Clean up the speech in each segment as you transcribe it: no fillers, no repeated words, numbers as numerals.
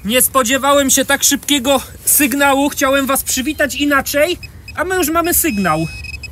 Nie spodziewałem się tak szybkiego sygnału. Chciałem was przywitać inaczej, a my już mamy sygnał.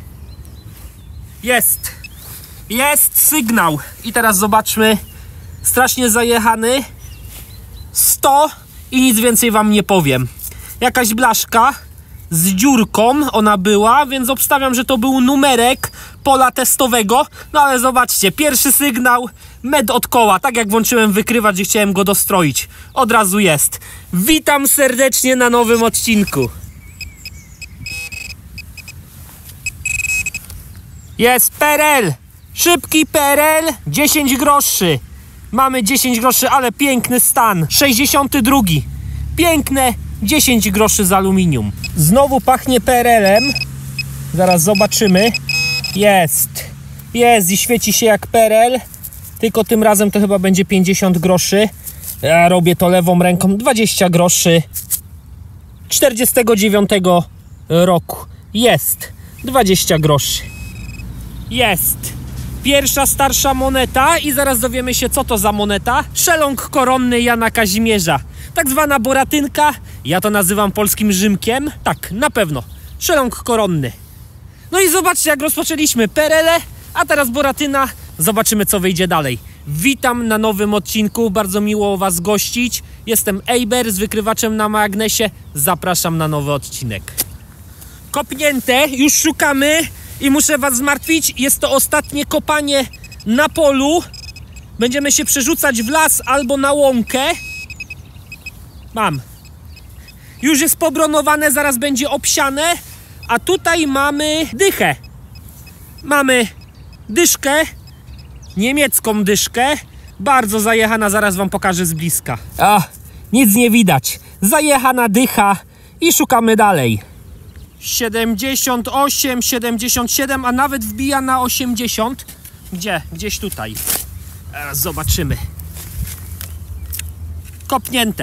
Jest sygnał. I teraz zobaczmy. Strasznie zajechany. 100 i nic więcej wam nie powiem. Jakaś blaszka z dziurką ona była, więc obstawiam, że to był numerek pola testowego. No ale zobaczcie, pierwszy sygnał, med od koła. Tak jak włączyłem wykrywacz i chciałem go dostroić. Od razu jest. Witam serdecznie na nowym odcinku. Jest PRL. Szybki PRL, 10 groszy. Mamy 10 groszy, ale piękny stan. 62. Piękne 10 groszy z aluminium. Znowu pachnie PRL-em. Zaraz zobaczymy. Jest i świeci się jak PRL. Tylko tym razem to chyba będzie 50 groszy. Ja robię to lewą ręką. 20 groszy. 49 roku. Jest 20 groszy. Jest. Pierwsza starsza moneta i zaraz dowiemy się, co to za moneta. Szeląg koronny Jana Kazimierza. Tak zwana boratynka. Ja to nazywam polskim Rzymkiem. Tak, na pewno. Szeląg koronny. No i zobaczcie, jak rozpoczęliśmy PRL-e, a teraz boratyna. Zobaczymy, co wyjdzie dalej. Witam na nowym odcinku. Bardzo miło was gościć. Jestem Ejber z wykrywaczem na magnesie. Zapraszam na nowy odcinek. Kopnięte. Już szukamy. I muszę was zmartwić, jest to ostatnie kopanie na polu. Będziemy się przerzucać w las albo na łąkę. Mam. Już jest pobronowane, zaraz będzie obsiane. A tutaj mamy dychę. Mamy dyszkę. Niemiecką dyszkę. Bardzo zajechana, zaraz wam pokażę z bliska. Nic nie widać. Zajechana dycha i szukamy dalej. 78, 77, a nawet wbija na 80. Gdzie? Gdzieś tutaj. Teraz zobaczymy. Kopnięte.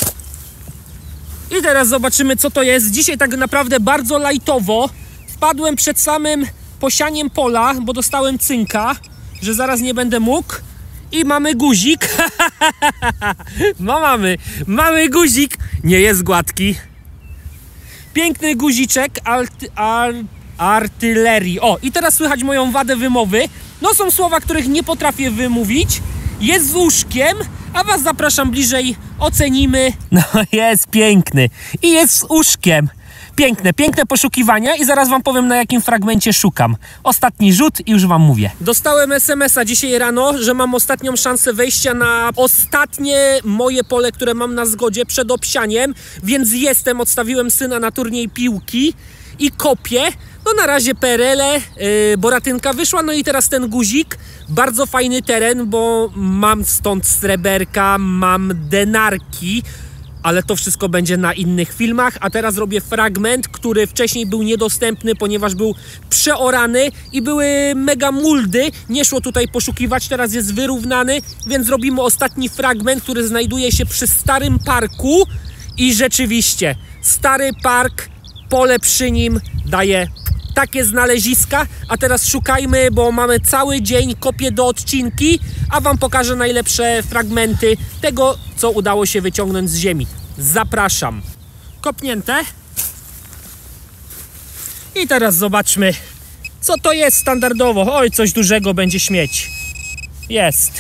I teraz zobaczymy, co to jest. Dzisiaj tak naprawdę bardzo lajtowo. Wpadłem przed samym posianiem pola, bo dostałem cynka, że zaraz nie będę mógł. I mamy guzik. No mamy guzik. Nie jest gładki. Piękny guziczek artylerii. O, i teraz słychać moją wadę wymowy. No są słowa, których nie potrafię wymówić. Jest z uszkiem, a was zapraszam bliżej, ocenimy. No jest piękny. I jest z uszkiem. Piękne poszukiwania i zaraz wam powiem, na jakim fragmencie szukam. Ostatni rzut i już wam mówię. Dostałem SMS-a dzisiaj rano, że mam ostatnią szansę wejścia na ostatnie moje pole, które mam na zgodzie przed obsianiem, więc odstawiłem syna na turniej piłki i kopię. No na razie PRL-e, boratynka wyszła, no i teraz ten guzik. Bardzo fajny teren, bo mam stąd sreberka, mam denarki. Ale to wszystko będzie na innych filmach, a teraz robię fragment, który wcześniej był niedostępny, ponieważ był przeorany i były mega muldy. Nie szło tutaj poszukiwać, teraz jest wyrównany, więc robimy ostatni fragment, który znajduje się przy starym parku i rzeczywiście stary park, pole przy nim daje takie znaleziska, a teraz szukajmy, bo mamy cały dzień, kopię do odcinki, a wam pokażę najlepsze fragmenty tego, co udało się wyciągnąć z ziemi. Zapraszam. Kopnięte. I teraz zobaczmy, co to jest standardowo. Oj, coś dużego będzie śmieć. Jest.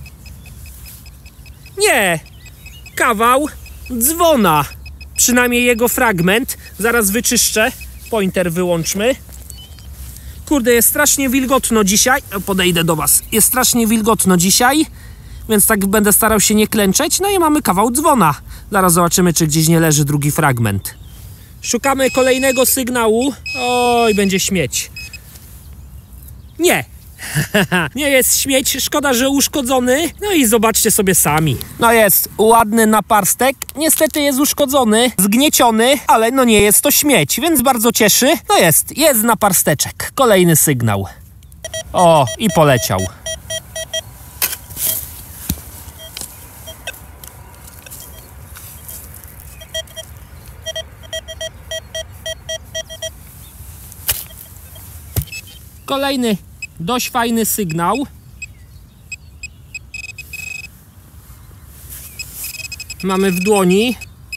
Nie. Kawał dzwona. Przynajmniej jego fragment. Zaraz wyczyszczę. Pointer wyłączmy. Kurde, jest strasznie wilgotno dzisiaj. Podejdę do was. Jest strasznie wilgotno dzisiaj, więc tak będę starał się nie klęczeć. No i mamy kawał dzwona. Zaraz zobaczymy, czy gdzieś nie leży drugi fragment. Szukamy kolejnego sygnału. Oj, będzie śmieć. Nie. Nie jest śmieć, szkoda, że uszkodzony. No i zobaczcie sobie sami. No jest ładny naparstek. Niestety jest uszkodzony, zgnieciony, ale no nie jest to śmieć, więc bardzo cieszy. No jest naparsteczek. Kolejny sygnał. O, i poleciał. Kolejny dość fajny sygnał. mamy w dłoni.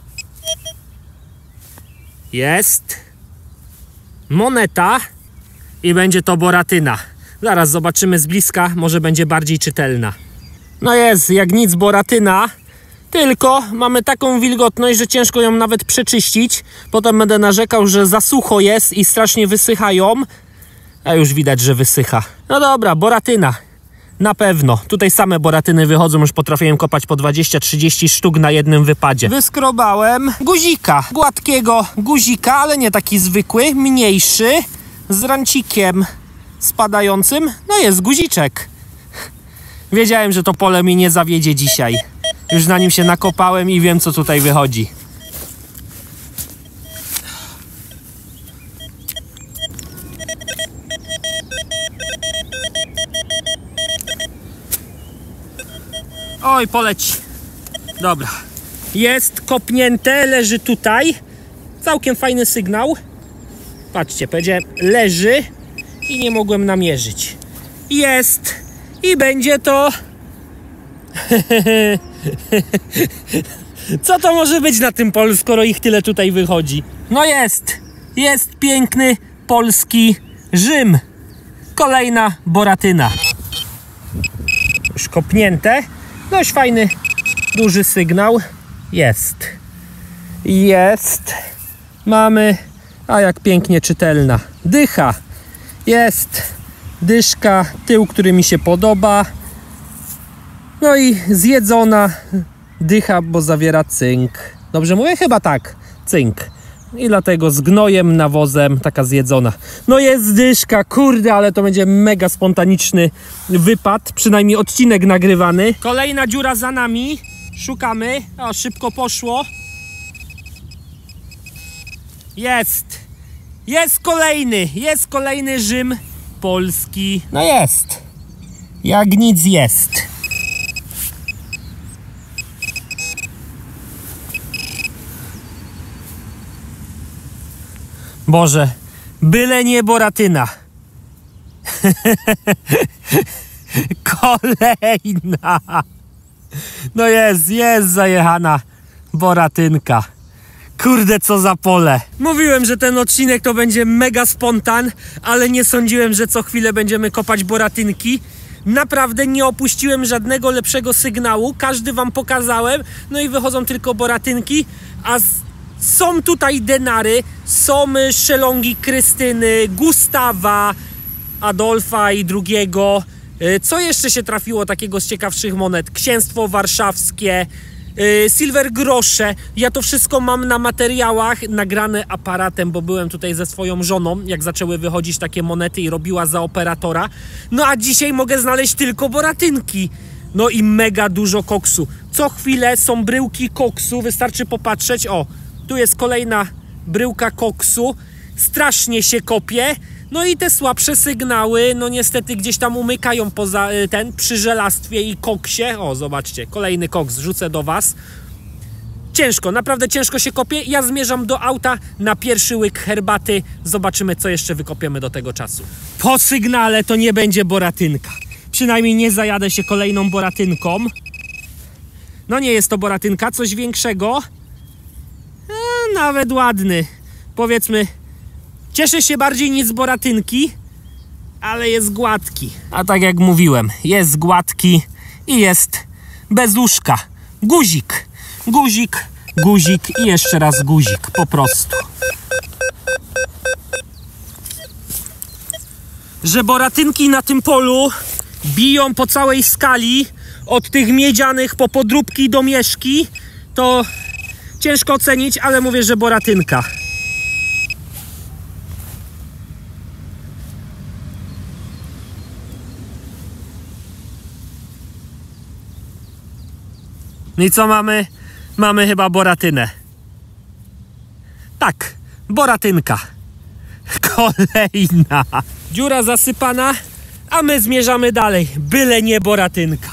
Jest moneta i będzie to boratyna. Zaraz zobaczymy z bliska, może będzie bardziej czytelna. No jest, jak nic boratyna, tylko mamy taką wilgotność, że ciężko ją nawet przeczyścić. Potem będę narzekał, że za sucho jest i strasznie wysychają. A już widać, że wysycha. No dobra, boratyna. Na pewno. Tutaj same boratyny wychodzą, już potrafiłem kopać po 20-30 sztuk na jednym wypadzie. Wyskrobałem guzika. Gładkiego guzika, ale nie taki zwykły, mniejszy, z rancikiem spadającym. No jest guziczek. Wiedziałem, że to pole mi nie zawiedzie dzisiaj. Już na nim się nakopałem i wiem, co tutaj wychodzi. Oj, poleci. Dobra. Jest kopnięte, leży tutaj. Całkiem fajny sygnał. Patrzcie, powiedziałem, leży i nie mogłem namierzyć. Jest i będzie to... Co to może być na tym polu, skoro ich tyle tutaj wychodzi? No jest piękny polski Rzym. Kolejna boratyna. Już kopnięte. Dość fajny, duży sygnał. Jest. Mamy, a jak pięknie czytelna. Dycha. Jest. Dyszka, tył, który mi się podoba. No i zjedzona dycha, bo zawiera cynk. Dobrze mówię? Chyba tak. Cynk. I dlatego z gnojem, nawozem, taka zjedzona. No jest dyszka, kurde, ale to będzie mega spontaniczny wypad. Przynajmniej odcinek nagrywany. Kolejna dziura za nami. Szukamy. O, szybko poszło. Jest kolejny Rzym polski. No jest. Jak nic jest. Boże, byle nie boratyna. Kolejna. No jest zajechana boratynka. Kurde, co za pole. Mówiłem, że ten odcinek to będzie mega spontan, ale nie sądziłem, że co chwilę będziemy kopać boratynki. Naprawdę nie opuściłem żadnego lepszego sygnału. Każdy wam pokazałem. No i wychodzą tylko boratynki, a są tutaj denary, są szelongi Krystyny, Gustawa, Adolfa i drugiego. Co jeszcze się trafiło takiego z ciekawszych monet? Księstwo Warszawskie, silver grosze. Ja to wszystko mam na materiałach nagrane aparatem, bo byłem tutaj ze swoją żoną, jak zaczęły wychodzić takie monety i robiła za operatora. No a dzisiaj mogę znaleźć tylko boratynki. No i mega dużo koksu. Co chwilę są bryłki koksu, wystarczy popatrzeć. O, tu jest kolejna bryłka koksu. Strasznie się kopie. No i te słabsze sygnały, no niestety gdzieś tam umykają poza przy żelastwie i koksie. O, zobaczcie, kolejny koks rzucę do was. Ciężko, naprawdę ciężko się kopie. Ja zmierzam do auta na pierwszy łyk herbaty. Zobaczymy, co jeszcze wykopiemy do tego czasu. Po sygnale to nie będzie boratynka. Przynajmniej nie zajadę się kolejną boratynką. No nie jest to boratynka, coś większego. Nawet ładny. Powiedzmy, cieszę się bardziej niż z boratynki, ale jest gładki. A tak jak mówiłem, jest gładki i jest bez uszka. Guzik, guzik, guzik i jeszcze raz guzik, po prostu. Że boratynki na tym polu biją po całej skali, od tych miedzianych po podróbki do mieszki, to ciężko ocenić, ale mówię, że boratynka. No i co mamy? Mamy chyba boratynę. Tak, boratynka. Kolejna. Dziura zasypana, a my zmierzamy dalej. Byle nie boratynka.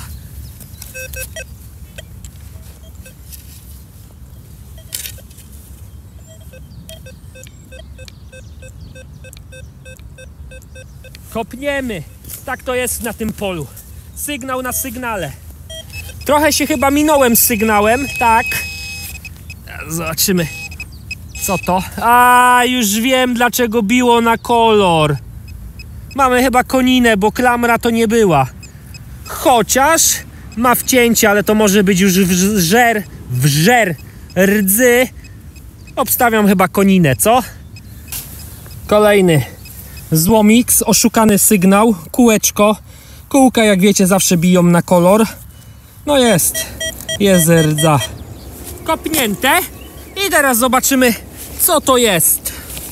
Kopniemy. Tak to jest na tym polu. Sygnał na sygnale. Trochę się chyba minąłem z sygnałem, tak. Zobaczymy, co to. A, już wiem, dlaczego biło na kolor. Mamy chyba koninę, bo klamra to nie była. Chociaż ma wcięcie, ale to może być już wżer rdzy. Obstawiam chyba koninę, co? Kolejny złomix, oszukany sygnał, kółeczko. Kółka, jak wiecie, zawsze biją na kolor. No jest rdza. Kopnięte. I teraz zobaczymy, co to jest.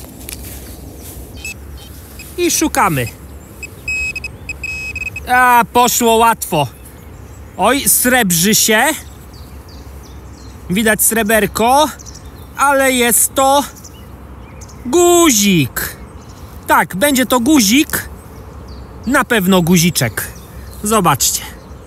I szukamy. A, poszło łatwo. Oj, srebrzy się. Widać sreberko. Ale jest to guzik. Tak, będzie to guzik. Na pewno guziczek. Zobaczcie.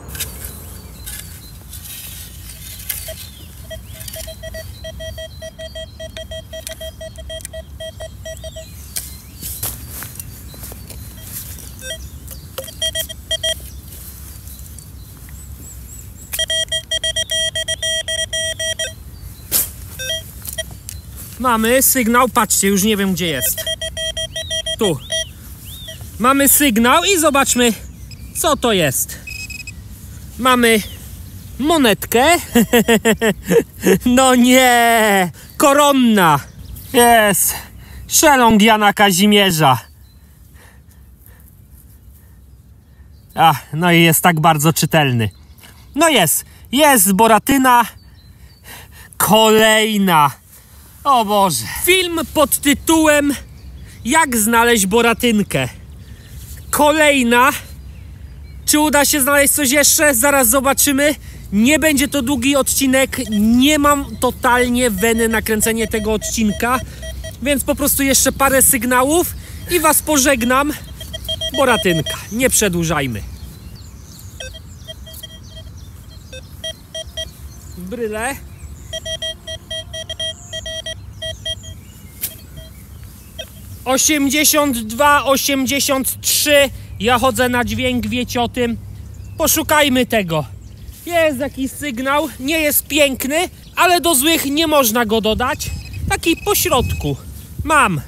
Mamy sygnał, patrzcie, już nie wiem, gdzie jest. Tu. Mamy sygnał i zobaczmy, co to jest. Mamy monetkę. No nie, koronna. Jest. Szeląg Jana Kazimierza. No i jest tak bardzo czytelny. No jest Boratyna. Kolejna. O Boże. Film pod tytułem Jak znaleźć Boratynkę. Kolejna. Czy uda się znaleźć coś jeszcze? Zaraz zobaczymy. Nie będzie to długi odcinek. Nie mam totalnie weny na kręcenie tego odcinka. Więc po prostu jeszcze parę sygnałów i was pożegnam. Boratynka. Nie przedłużajmy. Bryle. - 82, 83. Ja chodzę na dźwięk, wiecie o tym. Poszukajmy tego. Jest jakiś sygnał, nie jest piękny, ale do złych nie można go dodać. Taki pośrodku. Mam.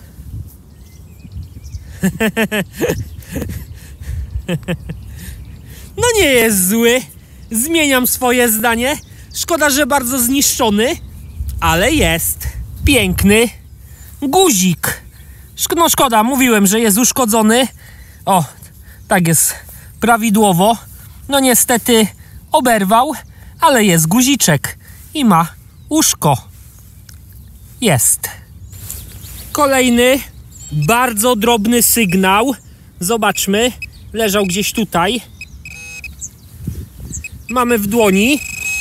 No nie jest zły. Zmieniam swoje zdanie. Szkoda, że bardzo zniszczony, ale jest piękny guzik. No szkoda, mówiłem, że jest uszkodzony. O, tak jest prawidłowo. No niestety oberwał, ale jest guziczek i ma uszko. Jest. Kolejny bardzo drobny sygnał. Zobaczmy. Leżał gdzieś tutaj. Mamy w dłoni.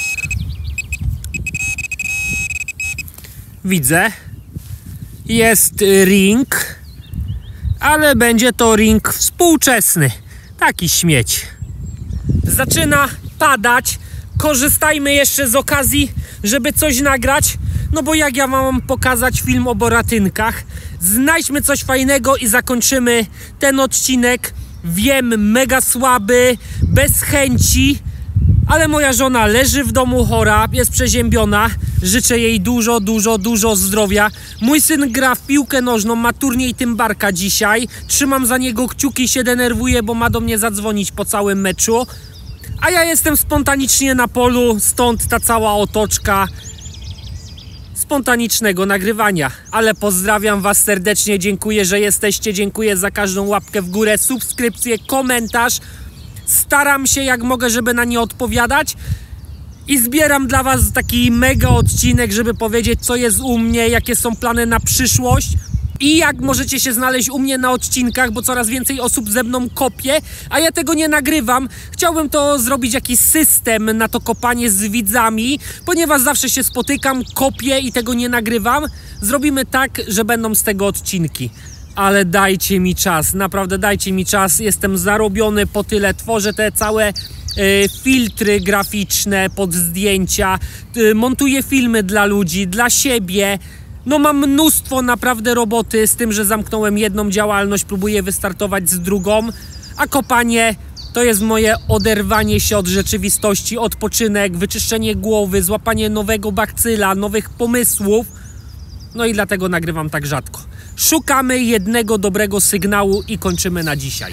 Widzę. Jest ring, ale będzie to ring współczesny. Taki śmieć. Zaczyna padać. Korzystajmy jeszcze z okazji, żeby coś nagrać. No bo jak ja mam pokazać film o Boratynkach? Znajdźmy coś fajnego i zakończymy ten odcinek. Wiem, mega słaby, bez chęci, ale moja żona leży w domu chora, jest przeziębiona. Życzę jej dużo zdrowia. Mój syn gra w piłkę nożną, ma turniej Tymbarka dzisiaj. Trzymam za niego kciuki, się denerwuję, bo ma do mnie zadzwonić po całym meczu. A ja jestem spontanicznie na polu, stąd ta cała otoczka spontanicznego nagrywania. Ale pozdrawiam was serdecznie, dziękuję, że jesteście, dziękuję za każdą łapkę w górę, subskrypcję, komentarz. Staram się jak mogę, żeby na nie odpowiadać. I zbieram dla was taki mega odcinek, żeby powiedzieć, co jest u mnie, jakie są plany na przyszłość i jak możecie się znaleźć u mnie na odcinkach, bo coraz więcej osób ze mną kopie, a ja tego nie nagrywam. Chciałbym to zrobić jakiś system na to kopanie z widzami, ponieważ zawsze się spotykam, kopię i tego nie nagrywam. Zrobimy tak, że będą z tego odcinki. Ale dajcie mi czas, naprawdę dajcie mi czas. Jestem zarobiony po tyle, tworzę te całe filtry graficzne pod zdjęcia, montuję filmy dla ludzi, dla siebie. No mam mnóstwo naprawdę roboty, z tym, że zamknąłem jedną działalność, próbuję wystartować z drugą, a kopanie To jest moje oderwanie się od rzeczywistości, odpoczynek, wyczyszczenie głowy, złapanie nowego bakcyla, nowych pomysłów. No i dlatego nagrywam tak rzadko. Szukamy jednego dobrego sygnału i kończymy na dzisiaj.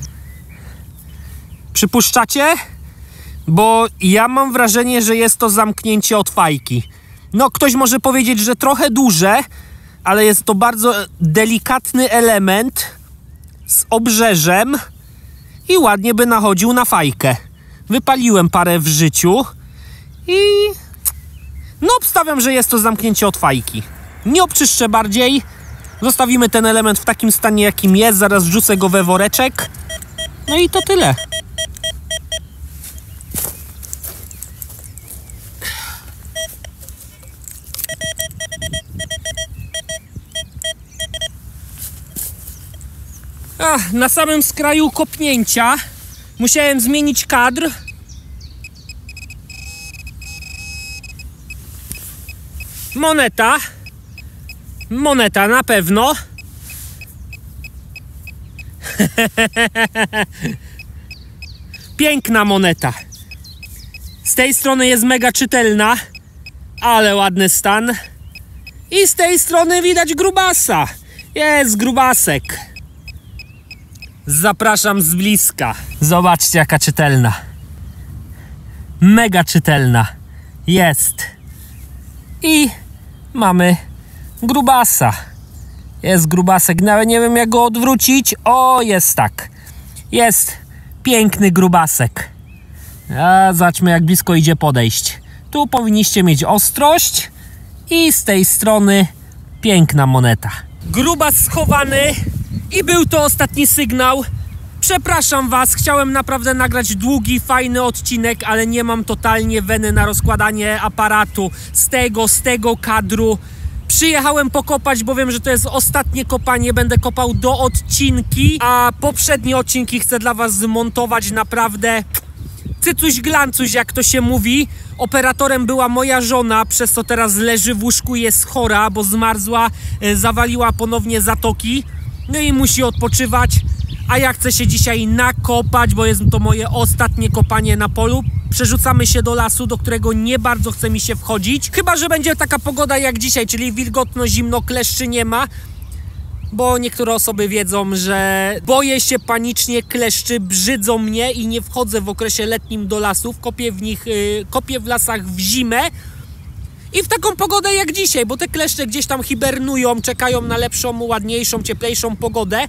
Przypuszczacie? Bo ja mam wrażenie, że jest to zamknięcie od fajki. No, ktoś może powiedzieć, że trochę duże, ale jest to bardzo delikatny element z obrzeżem i ładnie by nachodził na fajkę. Wypaliłem parę w życiu i no obstawiam, że jest to zamknięcie od fajki. Nie obczyszczę bardziej. Zostawimy ten element w takim stanie, jakim jest. Zaraz wrzucę go we woreczek. No i to tyle. Na samym skraju kopnięcia musiałem zmienić kadr. Moneta na pewno. Piękna moneta. Z tej strony jest mega czytelna, ale ładny stan. I z tej strony widać grubasa. Jest grubasek. Zapraszam z bliska. Zobaczcie, jaka czytelna. Mega czytelna. Jest. I mamy grubasa. Jest grubasek. Nawet nie wiem, jak go odwrócić. O, jest tak. Jest piękny grubasek. Zobaczmy, jak blisko idzie podejść. Tu powinniście mieć ostrość. I z tej strony piękna moneta. Grubas schowany. I był to ostatni sygnał. Przepraszam was, chciałem naprawdę nagrać długi, fajny odcinek, ale nie mam totalnie weny na rozkładanie aparatu z tego kadru. Przyjechałem pokopać, bo wiem, że to jest ostatnie kopanie, będę kopał do odcinki, a poprzednie odcinki chcę dla was zmontować naprawdę cycuś glancuś, jak to się mówi. Operatorem była moja żona, przez co teraz leży w łóżku, jest chora, bo zmarzła, zawaliła ponownie zatoki. No i musi odpoczywać, a ja chcę się dzisiaj nakopać, bo jest to moje ostatnie kopanie na polu. Przerzucamy się do lasu, do którego nie bardzo chce mi się wchodzić. Chyba że będzie taka pogoda jak dzisiaj, czyli wilgotno, zimno, kleszczy nie ma. Bo niektóre osoby wiedzą, że boję się panicznie kleszczy, brzydzą mnie i nie wchodzę w okresie letnim do lasów. Kopię w lasach w zimę. I w taką pogodę jak dzisiaj, bo te kleszcze gdzieś tam hibernują, czekają na lepszą, ładniejszą, cieplejszą pogodę.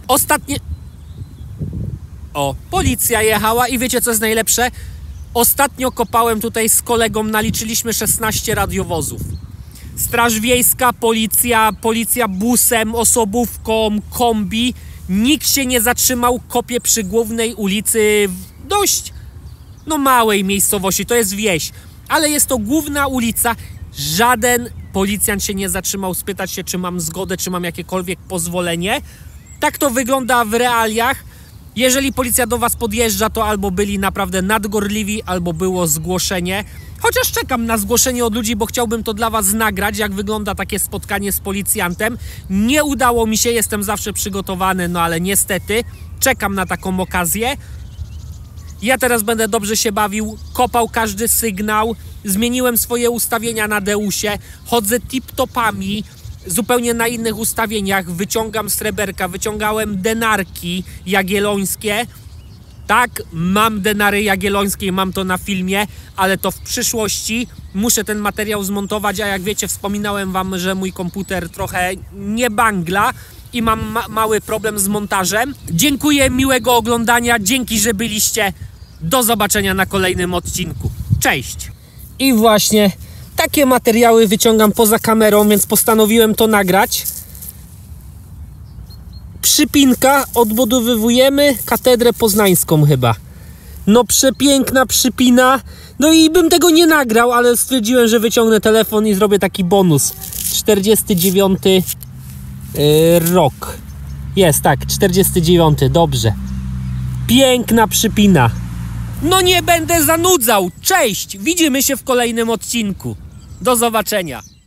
Policja jechała i wiecie, co jest najlepsze? Ostatnio kopałem tutaj z kolegą, naliczyliśmy 16 radiowozów. Straż wiejska, policja busem, osobówką, kombi. Nikt się nie zatrzymał, kopie przy głównej ulicy w dość małej miejscowości, to jest wieś. Ale jest to główna ulica. Żaden policjant się nie zatrzymał spytać się, czy mam zgodę, czy mam jakiekolwiek pozwolenie. Tak to wygląda w realiach. Jeżeli policja do was podjeżdża, to albo byli naprawdę nadgorliwi, albo było zgłoszenie. Chociaż czekam na zgłoszenie od ludzi, bo chciałbym to dla was nagrać, jak wygląda takie spotkanie z policjantem. Nie udało mi się, jestem zawsze przygotowany, no ale niestety czekam na taką okazję. Ja teraz będę dobrze się bawił, kopał każdy sygnał, zmieniłem swoje ustawienia na Deusie, chodzę tip-topami, zupełnie na innych ustawieniach, wyciągam sreberka, wyciągałem denarki jagiellońskie. Tak, mam denary jagiellońskie, mam to na filmie, ale to w przyszłości muszę ten materiał zmontować, a jak wiecie, wspominałem wam, że mój komputer trochę nie bangla i mam mały problem z montażem. Dziękuję, miłego oglądania, dzięki, że byliście. Do zobaczenia na kolejnym odcinku. Cześć! I właśnie takie materiały wyciągam poza kamerą, więc postanowiłem to nagrać. Przypinka, odbudowywujemy katedrę poznańską chyba. No przepiękna przypina. No i bym tego nie nagrał, ale stwierdziłem, że wyciągnę telefon i zrobię taki bonus. 49 rok. Jest, tak, 49, dobrze. Piękna przypina. No nie będę zanudzał. Cześć! Widzimy się w kolejnym odcinku. Do zobaczenia.